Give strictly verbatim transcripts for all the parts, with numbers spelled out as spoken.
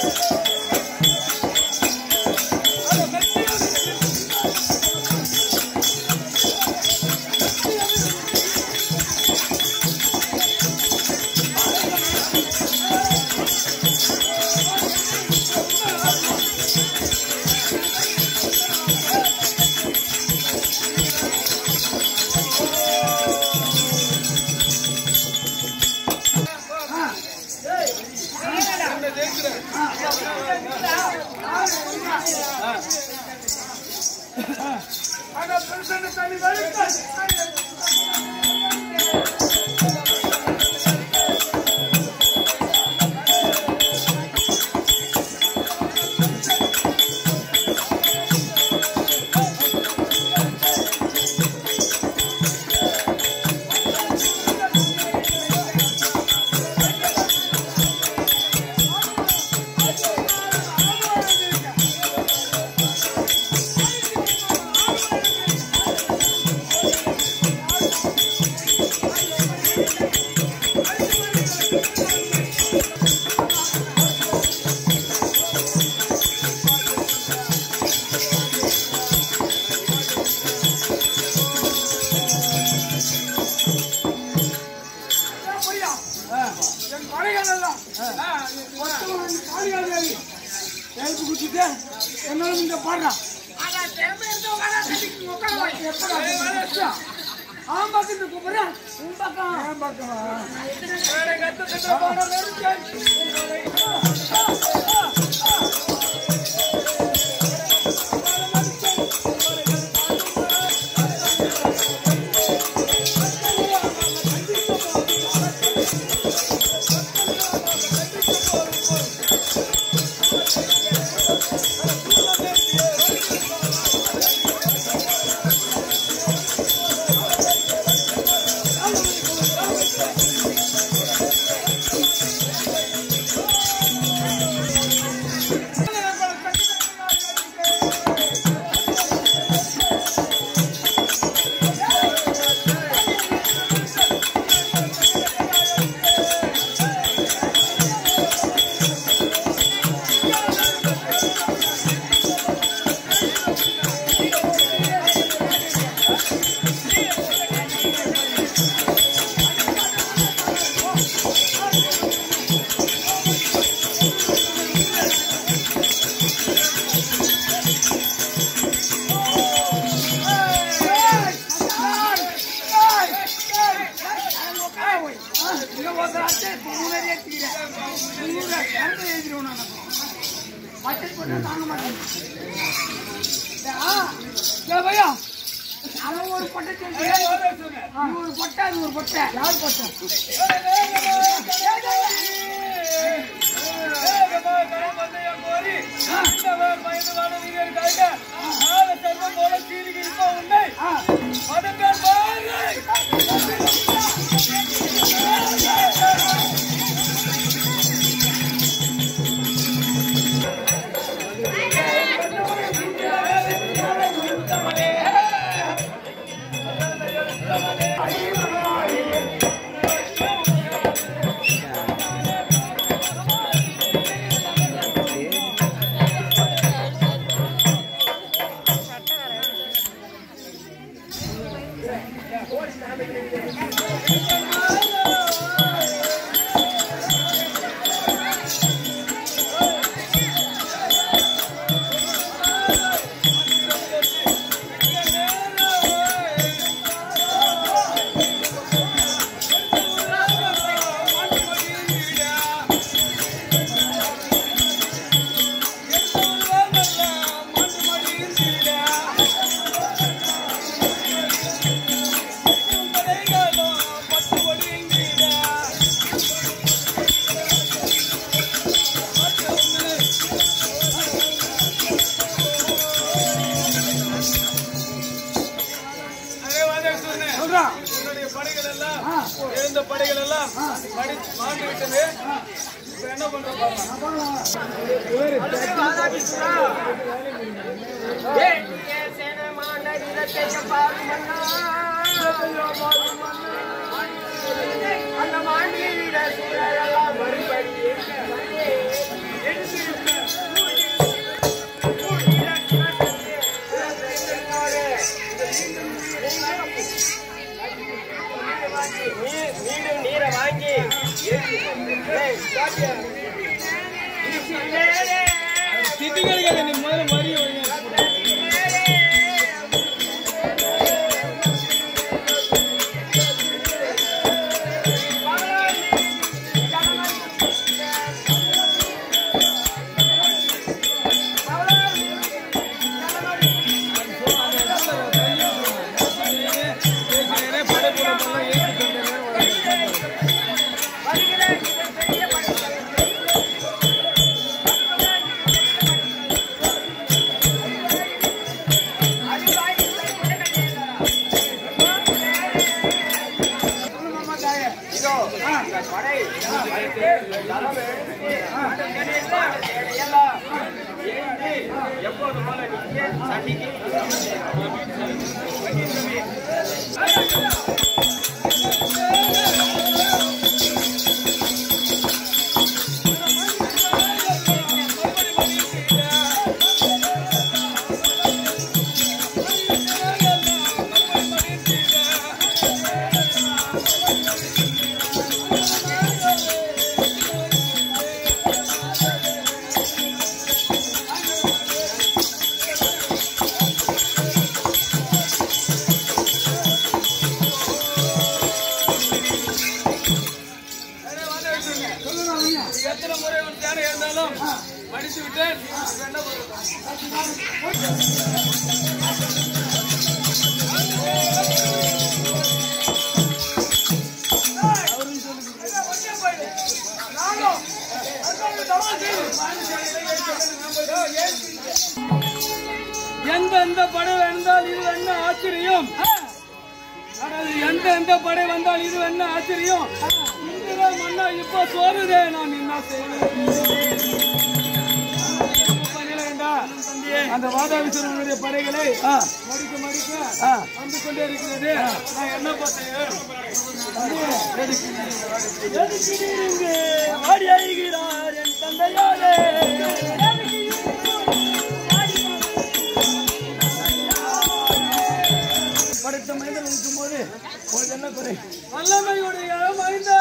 அந்த மாண்டியை விட சூழலெல்லாம் மறுபடி எந்த படை வந்தால் இது என்ன ஆச்சரியம் எந்த எந்த படை வந்தால் இது என்ன ஆச்சரியம் மன்னா இப்ப சோறுதே நான் என்ன செய்வேன் அந்த வாதாபிசனுடைய படைகளை மடிக்க மடிக்க வந்து கொண்டே இருக்கிறது நான் என்ன பார்த்தேன் ஆடி ஆகிறார் என் தந்தையாரே படைத்த மனிதன் இருக்கும் போது உங்களுக்கு என்ன குறை வல்லமையுடைய மைந்தன்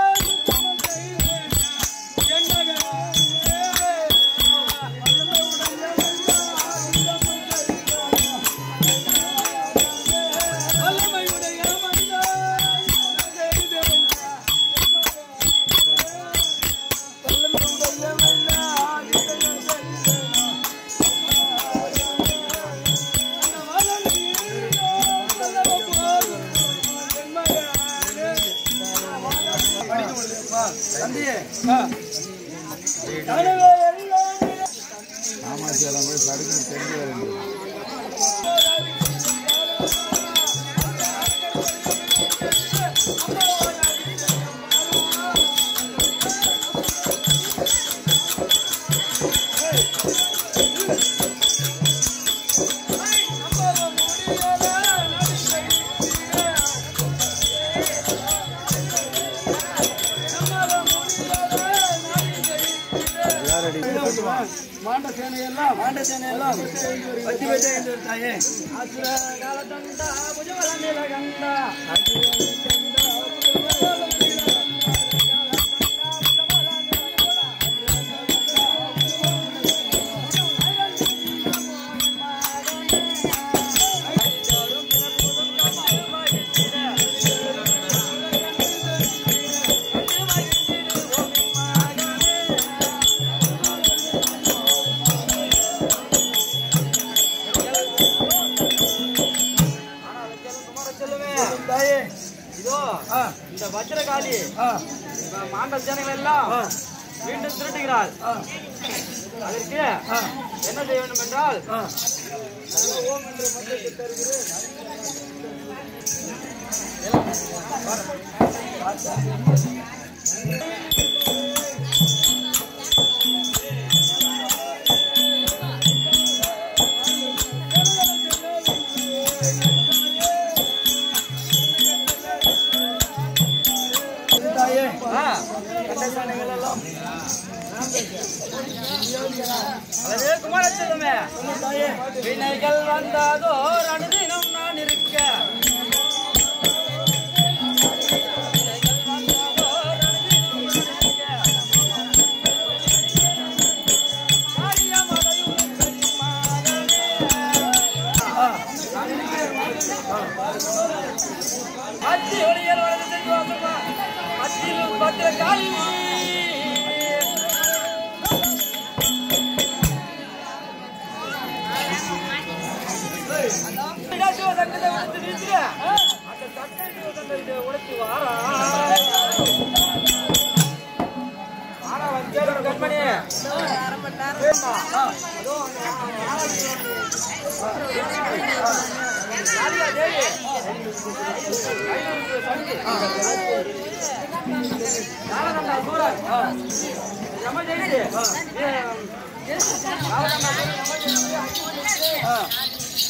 மாண்ட சேனையெல்லாம் மாண்ட சேனையெல்லாம் பத்தி வைத்தே என்று தாயே அசுர காலதண்டா புஜவல நிலகண்டா இந்த வஜ்ரகாளி மாண்ட சேனைகள் எல்லாம் மீண்டும் திருட்டுகிறாள் அதற்கு என்ன செய்ய வேண்டும் என்றால் ஓம் என்ற மந்திரத்தை தருகிறேன் குமாரச்செல்வமே வினைகள் வந்தாதோ அனுதினம் நான் இருக்க அத்தி ஒளியல் வளர்ந்து அத்தியில் பத்திரகாளி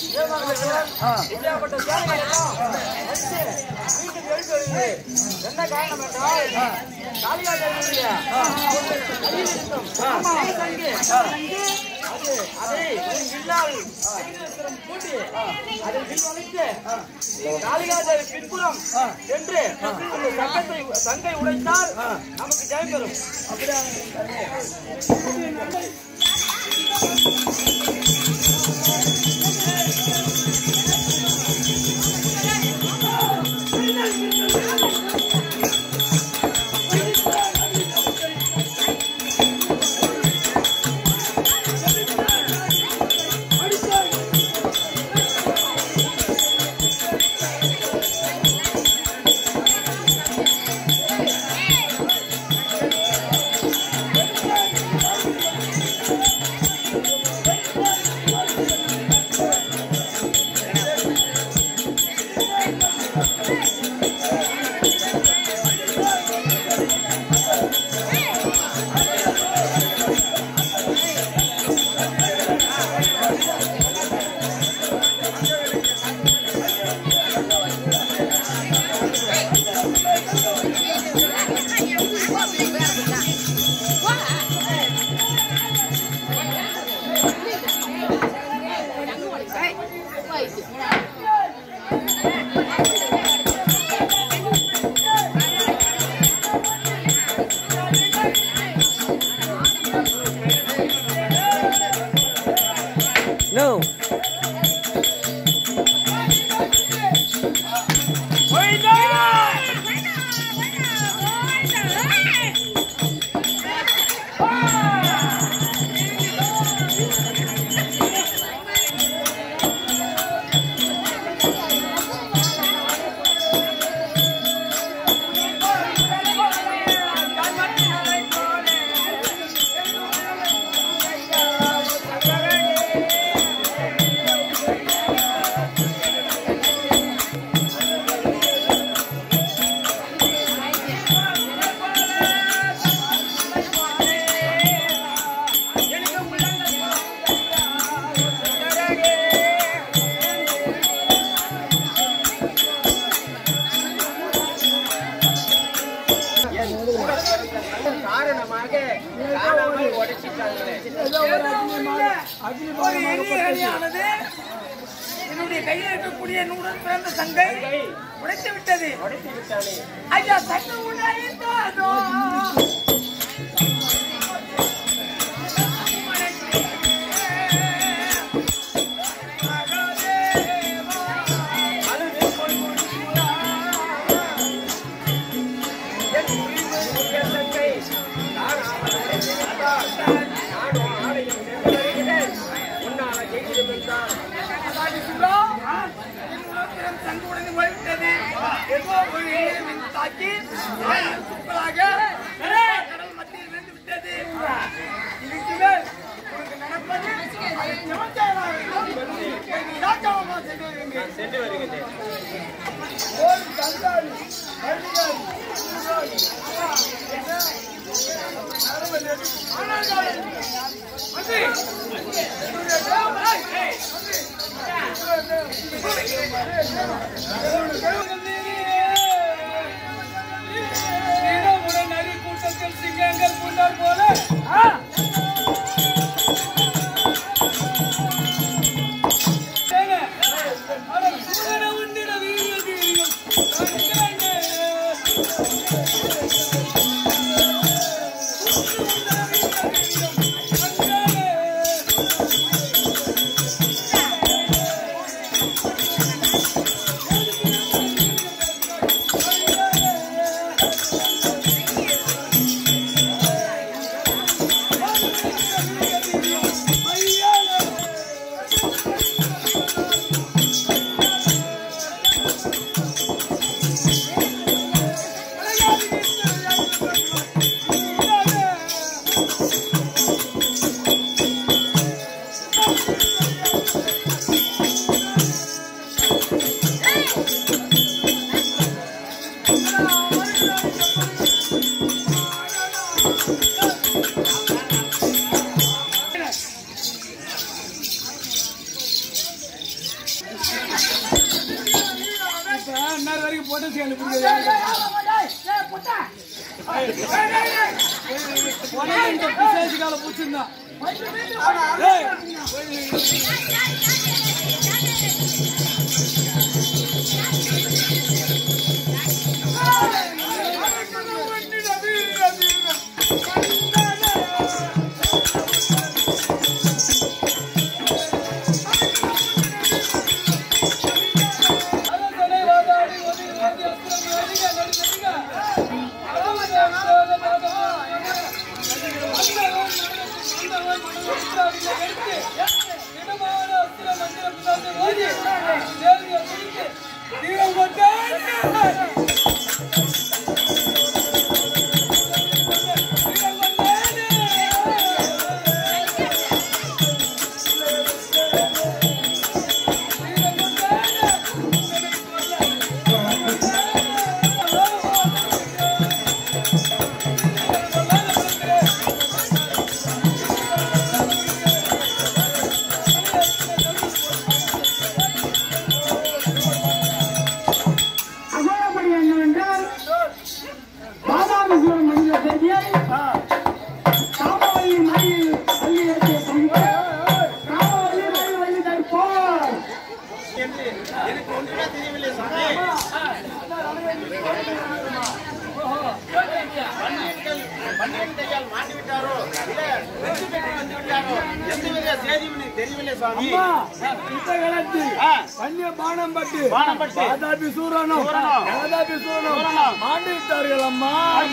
இப்படியாப்பட்ட சேவைகள் எல்லாம் வீட்டுக்கு எழுந்து வருகிறது. என்ன காரணம் என்றால் காளியாதேவியுடைய அது அதை வில்லால் பூட்டி அதை வில் வளைத்து காளியாதேவி பின்புறம் சென்று அந்த சங்கத்தை சங்கை உடைத்தால் நமக்கு ஜெயம் பெறும். No. காரணமாக காணாமல் உடைச்சிட்டாங்களே. என்னுடைய கையில் இருக்கக்கூடிய என்னுடன் பிறந்த சங்கை உடைத்து விட்டது. உடைத்து விட்டானே. ஐயா சங்க உடைத்ததோ தாக்கி கடல் மத்தியில் விழுந்து விட்டது. இதுக்கு மேல் உனக்கு நடப்பது சென்று வருகிறேன். நரி கூட்டத்தில் சிங்கங்கள் கொண்டார் போல உண்டிட வீரிய வீரியம் பிசாசுகளை பிடிக்கிறது இந்த பிசாசுகளை பிடிச்சிருந்தான் மாண்டு விட்டார்கள் அம்மா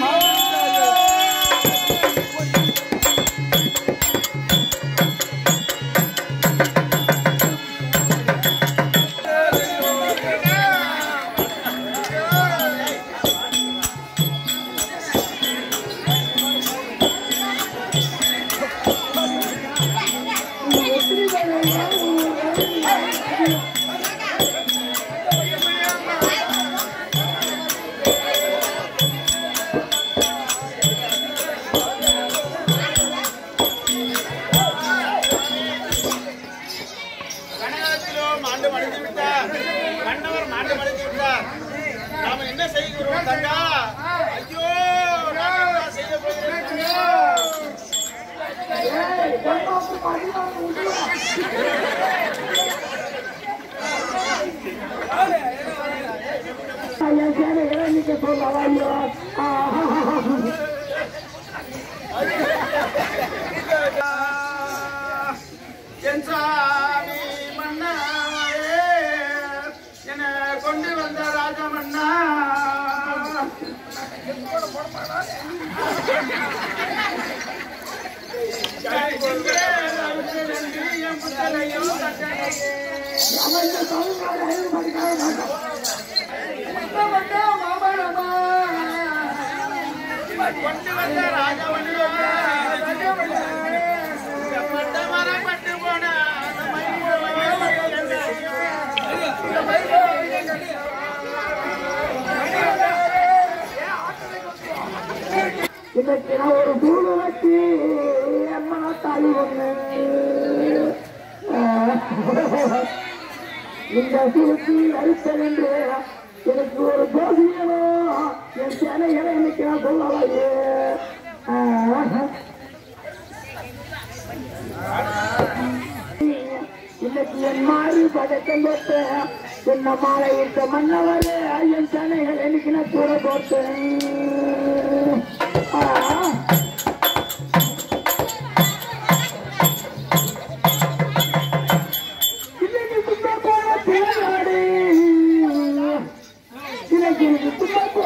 கொண்டு வந்த ராஜமன்னா கொண்டு வந்த ராஜமன்னா பட்டு போன இன்னைக்கு நான் ஒரு தூள் வச்சு அம்மனா தாலி ஒண்ணு இந்த தூக்கி அரித்தல் என்று எனக்கு ஒரு தோசியனும் என் சேனைகளை இன்னைக்கு நான் சொல்லலையே இன்னைக்கு என் மாறி பதக்கம் போட்டேன் என்ன மாலை இருக்க மன்னவர் என் சேனைகள் இன்னைக்கு நான் தூர போட்டேன் இன்னைக்கு சும்மா போன பிள்ளையாடு இன்னைக்கு சும்மா போ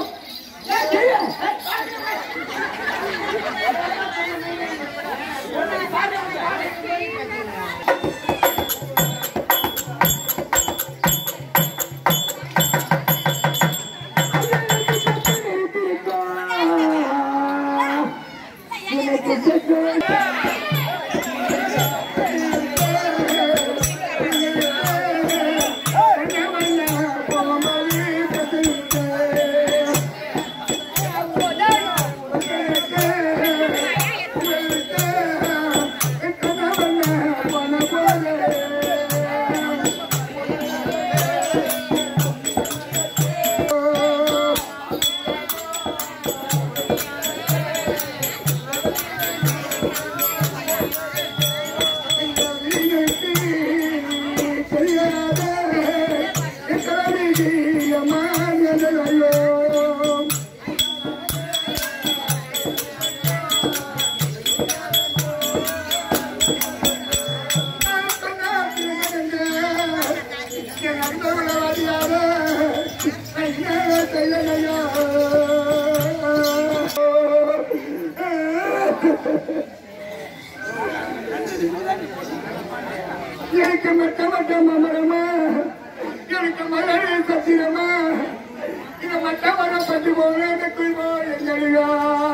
எனக்கு மட்ட மட்ட மமரமா எனக்கு மலரே சத்திரமா இது மட்ட மரம் பட்டு போல எனக்கு எங்களையா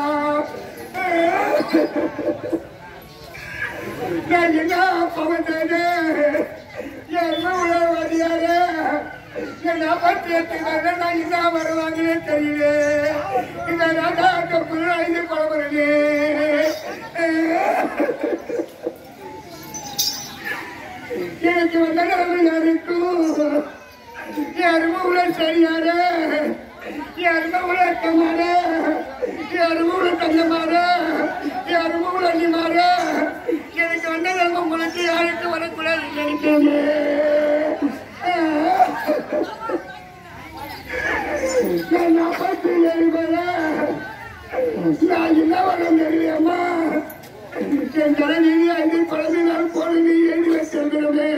நான் என்ன பவந்தேனே என் வழியாரே என் நாற்பத்தி எட்டு நான் என்ன வருவாங்கன்னே தெரியல இந்த நாட்டாக்கு ஐந்து பழவரனே எனக்கு வந்த நிலைமை யாருக்கும் யாருமே உள்ள சரியார யாருமே உள்ள இருக்கமாற யாருமே உள்ள தங்கமாற யாருமே உள்ள அண்ணிமாற எனக்கு வந்த நிலைமை உங்களுக்கு யாருக்கு வரக்கூடாது நினைக்கிறேன் நாற்பத்தி ஏழு வர நான் என்ன வரம் தெரியலையம்மா என் தலைவி ஐந்து பழமை நாள் போல நீ எழுதி வச்சிருக்கிறோமே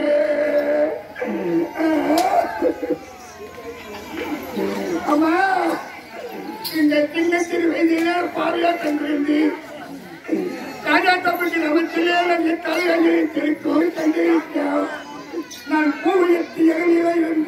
அம்மா இந்த சின்ன சிறு வயதில பாதையா தங்கிருந்து ராஜா தப்புக்கு நமக்கு தலைவர்களை திருக்கும் தந்திருக்கோம் நான் பூவியத்து இறங்கிய